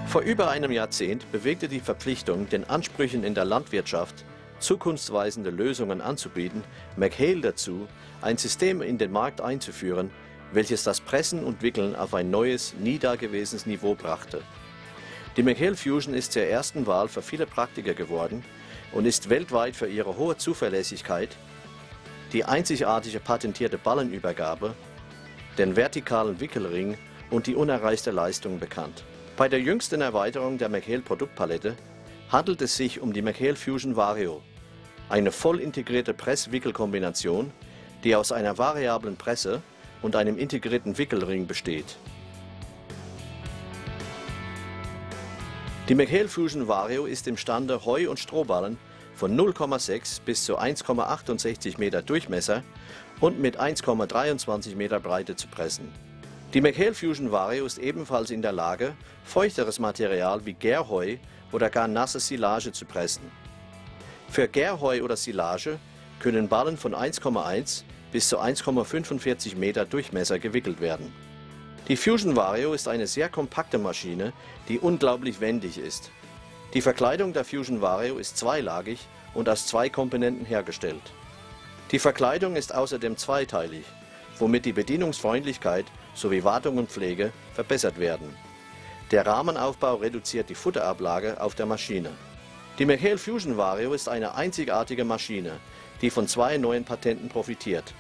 Vor über einem Jahrzehnt bewegte die Verpflichtung, den Ansprüchen in der Landwirtschaft zukunftsweisende Lösungen anzubieten, McHale dazu, ein System in den Markt einzuführen, welches das Pressen und Wickeln auf ein neues, nie dagewesenes Niveau brachte. Die McHale Fusion ist zur ersten Wahl für viele Praktiker geworden und ist weltweit für ihre hohe Zuverlässigkeit, die einzigartige patentierte Ballenübergabe, den vertikalen Wickelring und die unerreichte Leistung bekannt. Bei der jüngsten Erweiterung der McHale Produktpalette handelt es sich um die McHale Fusion Vario, eine voll integrierte Press-Wickel-Kombination, die aus einer variablen Presse und einem integrierten Wickelring besteht. Die McHale Fusion Vario ist imstande, Heu- und Strohballen von 0,6 bis zu 1,68 Meter Durchmesser und mit 1,23 Meter Breite zu pressen. Die McHale Fusion Vario ist ebenfalls in der Lage, feuchteres Material wie Gärheu oder gar nasse Silage zu pressen. Für Gärheu oder Silage können Ballen von 1,1 bis zu 1,45 Meter Durchmesser gewickelt werden. Die Fusion Vario ist eine sehr kompakte Maschine, die unglaublich wendig ist. Die Verkleidung der Fusion Vario ist zweilagig und aus 2 Komponenten hergestellt. Die Verkleidung ist außerdem zweiteilig, womit die Bedienungsfreundlichkeit sowie Wartung und Pflege verbessert werden. Der Rahmenaufbau reduziert die Futterablage auf der Maschine. Die McHale Fusion Vario ist eine einzigartige Maschine, die von 2 neuen Patenten profitiert.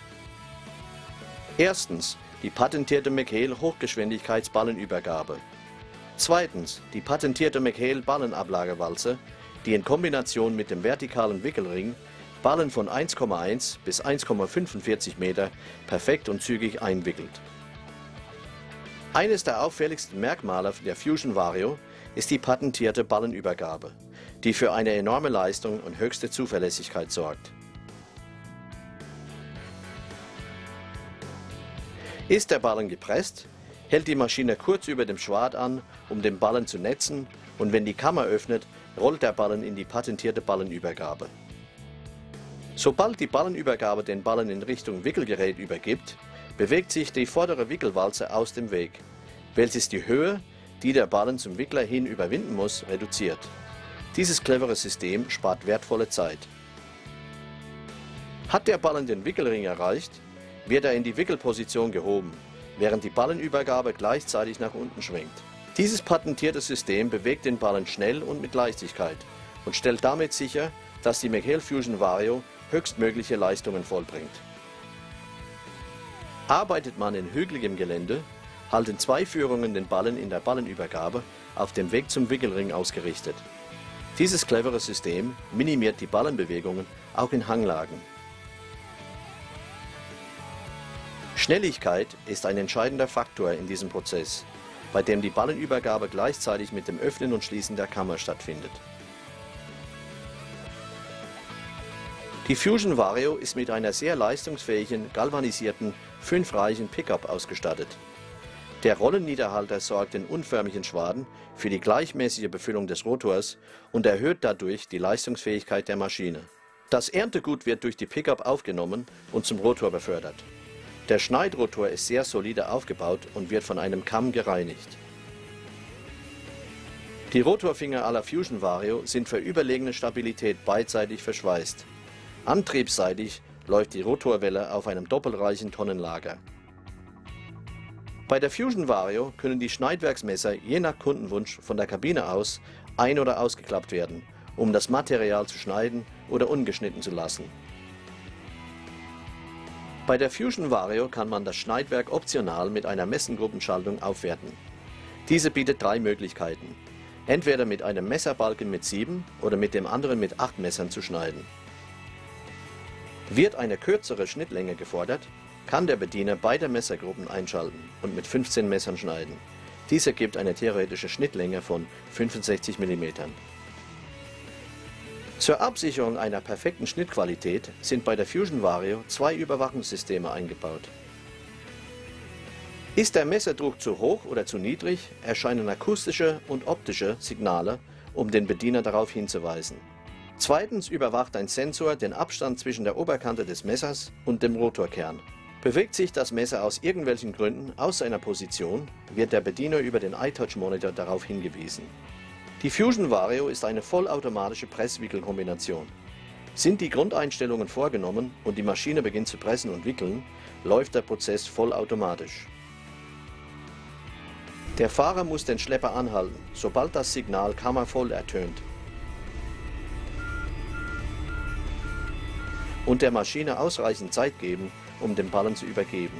Erstens die patentierte McHale Hochgeschwindigkeitsballenübergabe. Zweitens die patentierte McHale Ballenablagewalze, die in Kombination mit dem vertikalen Wickelring Ballen von 1,1 bis 1,45 Meter perfekt und zügig einwickelt. Eines der auffälligsten Merkmale der Fusion Vario ist die patentierte Ballenübergabe, die für eine enorme Leistung und höchste Zuverlässigkeit sorgt. Ist der Ballen gepresst, hält die Maschine kurz über dem Schwad an, um den Ballen zu netzen, und wenn die Kammer öffnet, rollt der Ballen in die patentierte Ballenübergabe. Sobald die Ballenübergabe den Ballen in Richtung Wickelgerät übergibt, bewegt sich die vordere Wickelwalze aus dem Weg, welches die Höhe, die der Ballen zum Wickler hin überwinden muss, reduziert. Dieses clevere System spart wertvolle Zeit. Hat der Ballen den Wickelring erreicht, wird er in die Wickelposition gehoben, während die Ballenübergabe gleichzeitig nach unten schwingt. Dieses patentierte System bewegt den Ballen schnell und mit Leichtigkeit und stellt damit sicher, dass die McHale Fusion Vario höchstmögliche Leistungen vollbringt. Arbeitet man in hügeligem Gelände, halten 2 Führungen den Ballen in der Ballenübergabe auf dem Weg zum Wickelring ausgerichtet. Dieses clevere System minimiert die Ballenbewegungen auch in Hanglagen. Schnelligkeit ist ein entscheidender Faktor in diesem Prozess, bei dem die Ballenübergabe gleichzeitig mit dem Öffnen und Schließen der Kammer stattfindet. Die Fusion Vario ist mit einer sehr leistungsfähigen, galvanisierten, 5-reihigen Pickup ausgestattet. Der Rollenniederhalter sorgt in unförmigen Schwaden für die gleichmäßige Befüllung des Rotors und erhöht dadurch die Leistungsfähigkeit der Maschine. Das Erntegut wird durch die Pickup aufgenommen und zum Rotor befördert. Der Schneidrotor ist sehr solide aufgebaut und wird von einem Kamm gereinigt. Die Rotorfinger aller Fusion Vario sind für überlegene Stabilität beidseitig verschweißt. Antriebsseitig läuft die Rotorwelle auf einem doppelreichen Tonnenlager. Bei der Fusion Vario können die Schneidwerksmesser je nach Kundenwunsch von der Kabine aus ein- oder ausgeklappt werden, um das Material zu schneiden oder ungeschnitten zu lassen. Bei der Fusion Vario kann man das Schneidwerk optional mit einer Messengruppenschaltung aufwerten. Diese bietet 3 Möglichkeiten: entweder mit einem Messerbalken mit 7 oder mit dem anderen mit 8 Messern zu schneiden. Wird eine kürzere Schnittlänge gefordert, kann der Bediener beide Messergruppen einschalten und mit 15 Messern schneiden. Dies ergibt eine theoretische Schnittlänge von 65 mm. Zur Absicherung einer perfekten Schnittqualität sind bei der Fusion Vario 2 Überwachungssysteme eingebaut. Ist der Messerdruck zu hoch oder zu niedrig, erscheinen akustische und optische Signale, um den Bediener darauf hinzuweisen. Zweitens überwacht ein Sensor den Abstand zwischen der Oberkante des Messers und dem Rotorkern. Bewegt sich das Messer aus irgendwelchen Gründen aus seiner Position, wird der Bediener über den iTouch-Monitor darauf hingewiesen. Die Fusion Vario ist eine vollautomatische Presswickelkombination. Sind die Grundeinstellungen vorgenommen und die Maschine beginnt zu pressen und wickeln, läuft der Prozess vollautomatisch. Der Fahrer muss den Schlepper anhalten, sobald das Signal kammervoll ertönt, und der Maschine ausreichend Zeit geben, um den Ballen zu übergeben.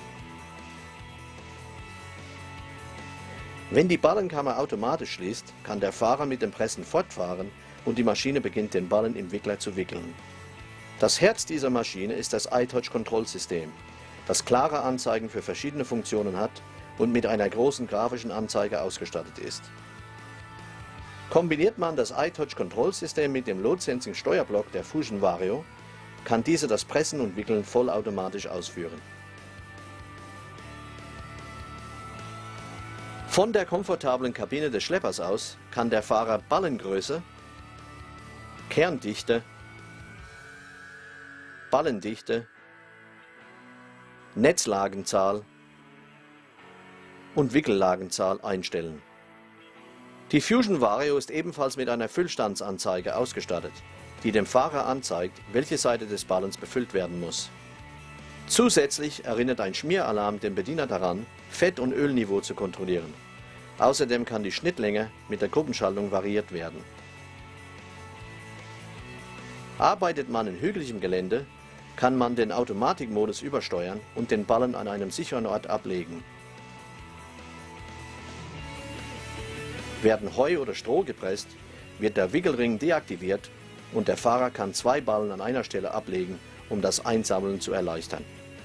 Wenn die Ballenkammer automatisch schließt, kann der Fahrer mit dem Pressen fortfahren und die Maschine beginnt den Ballen im Wickler zu wickeln. Das Herz dieser Maschine ist das iTouch-Kontrollsystem, das klare Anzeigen für verschiedene Funktionen hat und mit einer großen grafischen Anzeige ausgestattet ist. Kombiniert man das iTouch-Kontrollsystem mit dem Load-Sensing-Steuerblock der Fusion Vario, kann diese das Pressen und Wickeln vollautomatisch ausführen. Von der komfortablen Kabine des Schleppers aus kann der Fahrer Ballengröße, Kerndichte, Ballendichte, Netzlagenzahl und Wickellagenzahl einstellen. Die Fusion Vario ist ebenfalls mit einer Füllstandsanzeige ausgestattet, die dem Fahrer anzeigt, welche Seite des Ballens befüllt werden muss. Zusätzlich erinnert ein Schmieralarm den Bediener daran, Fett- und Ölniveau zu kontrollieren. Außerdem kann die Schnittlänge mit der Gruppenschaltung variiert werden. Arbeitet man in hügeligem Gelände, kann man den Automatikmodus übersteuern und den Ballen an einem sicheren Ort ablegen. Werden Heu oder Stroh gepresst, wird der Wickelring deaktiviert und der Fahrer kann 2 Ballen an einer Stelle ablegen, um das Einsammeln zu erleichtern.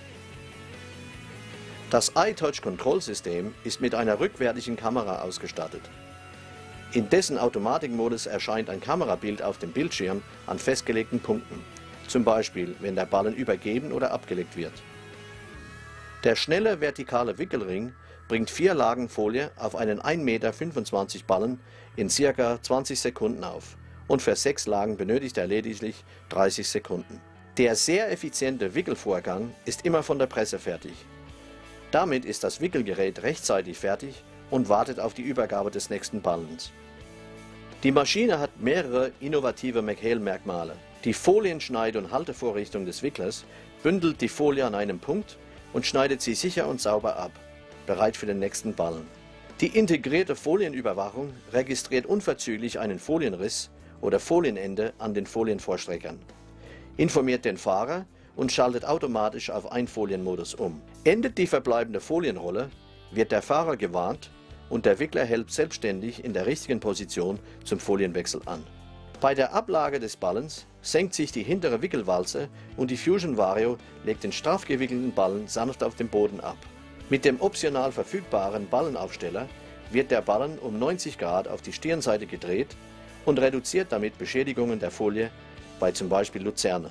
Das iTouch-Kontrollsystem ist mit einer rückwärtigen Kamera ausgestattet. In dessen Automatikmodus erscheint ein Kamerabild auf dem Bildschirm an festgelegten Punkten, zum Beispiel wenn der Ballen übergeben oder abgelegt wird. Der schnelle vertikale Wickelring bringt 4 Lagen Folie auf einen 1,25 Meter Ballen in ca. 20 Sekunden auf und für 6 Lagen benötigt er lediglich 30 Sekunden. Der sehr effiziente Wickelvorgang ist immer von der Presse fertig. Damit ist das Wickelgerät rechtzeitig fertig und wartet auf die Übergabe des nächsten Ballens. Die Maschine hat mehrere innovative McHale-Merkmale. Die Folienschneid- und Haltevorrichtung des Wicklers bündelt die Folie an einem Punkt und schneidet sie sicher und sauber ab, bereit für den nächsten Ballen. Die integrierte Folienüberwachung registriert unverzüglich einen Folienriss oder Folienende an den Folienvorstreckern, informiert den Fahrer und schaltet automatisch auf Einfolienmodus um. Endet die verbleibende Folienrolle, wird der Fahrer gewarnt und der Wickler hält selbstständig in der richtigen Position zum Folienwechsel an. Bei der Ablage des Ballens senkt sich die hintere Wickelwalze und die Fusion Vario legt den straff gewickelten Ballen sanft auf den Boden ab. Mit dem optional verfügbaren Ballenaufsteller wird der Ballen um 90 Grad auf die Stirnseite gedreht und reduziert damit Beschädigungen der Folie bei zum Beispiel Luzerne.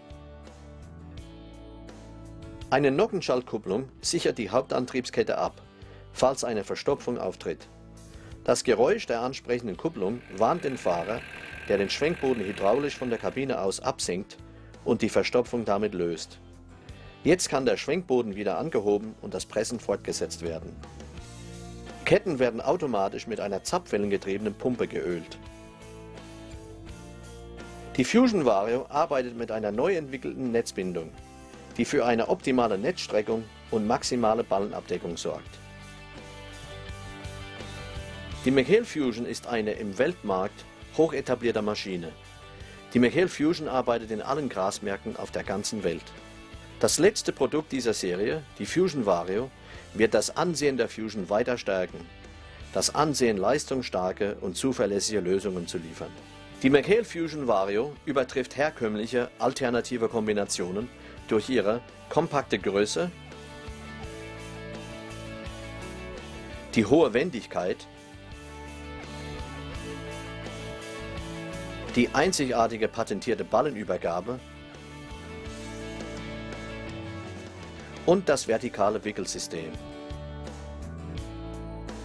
Eine Nockenschaltkupplung sichert die Hauptantriebskette ab, falls eine Verstopfung auftritt. Das Geräusch der ansprechenden Kupplung warnt den Fahrer, der den Schwenkboden hydraulisch von der Kabine aus absenkt und die Verstopfung damit löst. Jetzt kann der Schwenkboden wieder angehoben und das Pressen fortgesetzt werden. Ketten werden automatisch mit einer zapfwellengetriebenen Pumpe geölt. Die Fusion Vario arbeitet mit einer neu entwickelten Netzbindung, die für eine optimale Netzstreckung und maximale Ballenabdeckung sorgt. Die McHale Fusion ist eine im Weltmarkt hoch etablierte Maschine. Die McHale Fusion arbeitet in allen Grasmärkten auf der ganzen Welt. Das letzte Produkt dieser Serie, die Fusion Vario, wird das Ansehen der Fusion weiter stärken. Das Ansehen, leistungsstarke und zuverlässige Lösungen zu liefern. Die McHale Fusion Vario übertrifft herkömmliche alternative Kombinationen durch ihre kompakte Größe, die hohe Wendigkeit, die einzigartige patentierte Ballenübergabe und das vertikale Wickelsystem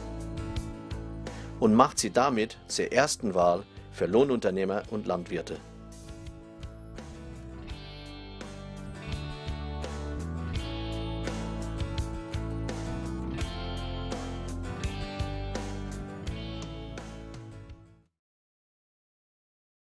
und macht sie damit zur ersten Wahl für Lohnunternehmer und Landwirte.